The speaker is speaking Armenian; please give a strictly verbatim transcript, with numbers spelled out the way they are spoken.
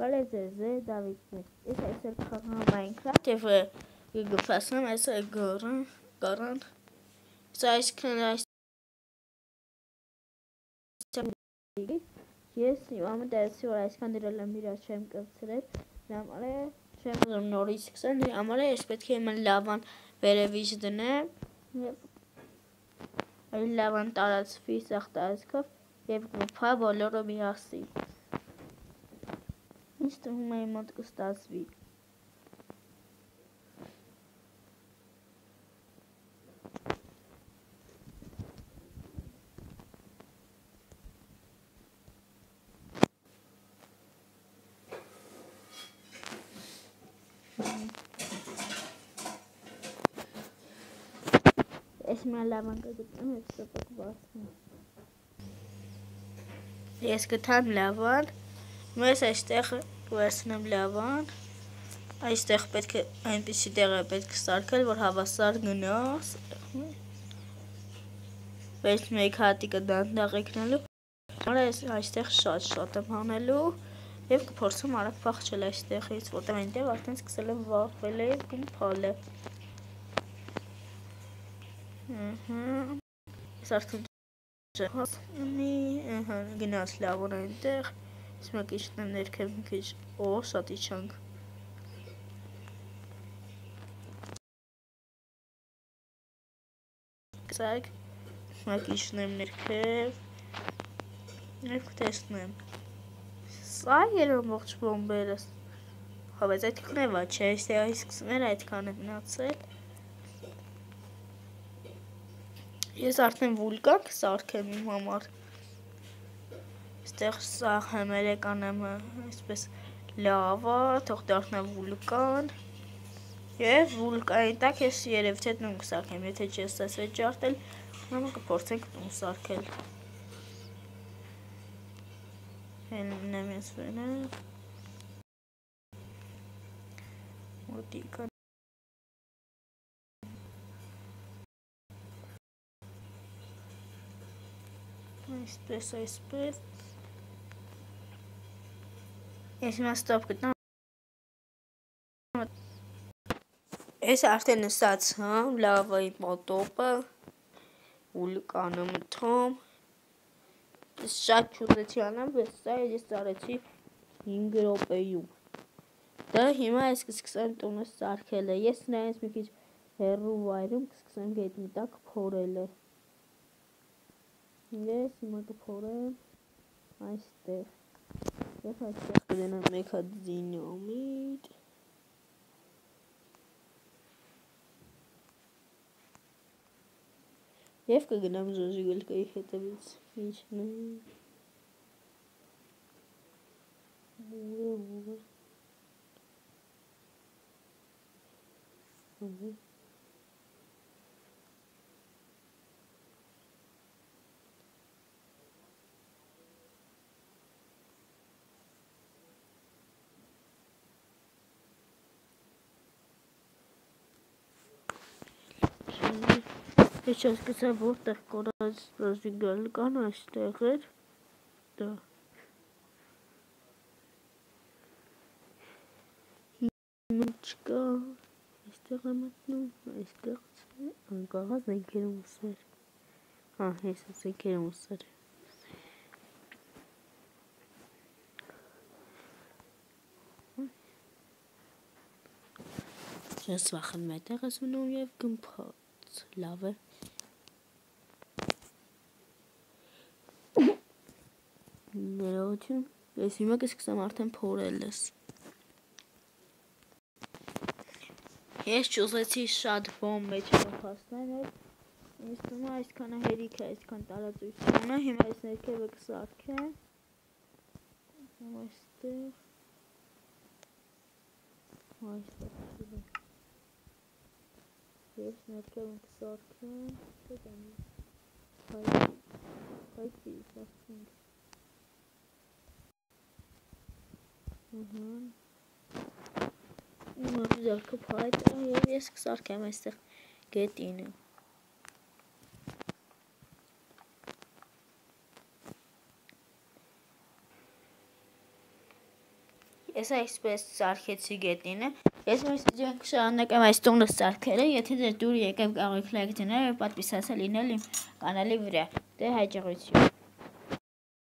Գալեց է Դավիթն է։ Ես այսօր խաղամ Minecraft եւ գփասնեմ այս գորան գորան։ Սա այսքան այս Ես իմ դասի որ այսքան դրել եմ իրար չեմ կպցրել։ Նամալ է չեմ ուզում նորից սկսել։ Նամալ է ես պետք է իմ լավան վերևից դնեմ եւ այլ լավան տարածվի սաղ տարածքով եւ գփա բոլորը միասին։ Ինչ թվում է մոտ կստացվի։ Ես մի լավան կգտնեմ եւ ստոպը կբացնեմ։ Ես գտամ լավան, ես այստեղ կվերցնեմ լավան, այստեղ պետք է այնպիսի տեղ է պետք է սարքել, որ հավասար գնաս, բայց մեկ հատիկը դանդաղ եկնելու, այստեղ շատ շատ եմ հանելու եւ կփորձեմ արագ փախչել այստեղից, որտեղ այնտեղ արդեն սկսել եմ վախվել եւ գմփալ է։ Ես արդեն հասնի, ահա գնաց լավն այնտեղ, ես մեկ իջնեմ ներքև մի քիչ, օ շատ իջանք։ Ցայք, մեկ իջնեմ ներքև, ներք տեսնեմ։ Սա էր ամբողջ բոմբերս։ Հա բայց այդքան է վաչ է, այս սկսում էր այդքան է մնացել։ Ես արդեն վուլկան կսարքեմ իմ համար։ Այստեղ սաղ հեմերը կանեմ այսպես լավա, թող դառնա վուլկան։ Եվ վուլկանի տակ ես երևի թե տուն կսարքեմ, եթե չես ասել ջարդել, ուրեմն կփորձենք տուն սարքել։ Հեննեմ ես վերը։ Մոտիկա Այսպես, այսպես։ Ես հիմա ստոպ գտնամ։ Ես արդեն նստացամ լավայի մոտոպը, վուլկանը մթում։ Ես շատ չուզեցի անեմ, բայց սա ես արեցի հինգ րոպեում։ Դա հիմա ես կսկսեմ տունը սարքելը։ Ես նայած մի քիչ հեռու վայրում կսկսեմ գետնի տակ փորելը։ Ես հիմա կփորեմ այստեղ։ Եվ այստեղ կդնեմ մեկ հատ դինամիտ։ Եվ կգնամ Ժոժի գլխի հետևից իջնեմ։ Ուղը, ուղը։ Ուղը։ Ես չասկսա որտեղ կորած Ժոժի գլխան այստեղ էր, դա։ Չկա, այստեղ է մտնում, այստեղ չէ, անկաղա զենքեր ուսեր։ Հա, ես զենքեր ուսեր։ Ես վախեմ այդտեղ ես մնում եւ գմփած, լավ է։ Ներողություն, ես հիմա կսկսեմ արդեն փորելս։ Ես չուզեցի շատ բոմ մեջ փոխանցել, ինձ թվում է այսքանը հերիք է, այսքան տարածությունը, հիմա ես ներքևը կսարքեմ։ Այստեղ։ Այստեղ։ Ես ներքևը կսարքեմ, չգիտեմ։ Հայ, հայտի, սարքենք։ Ահա։ Զորքը փայտ է եւ ես կսարքեմ այստեղ գետինը։ Եսա այսպես սարքեցի գետինը, ես մեզ դրանք շարունակեմ այս տունը սարքելը, եթե ձեր դուր եկավ կարող եք լայք դնել, պատվիսացել լինել իմ կանալի վրա, դե հաջողություն։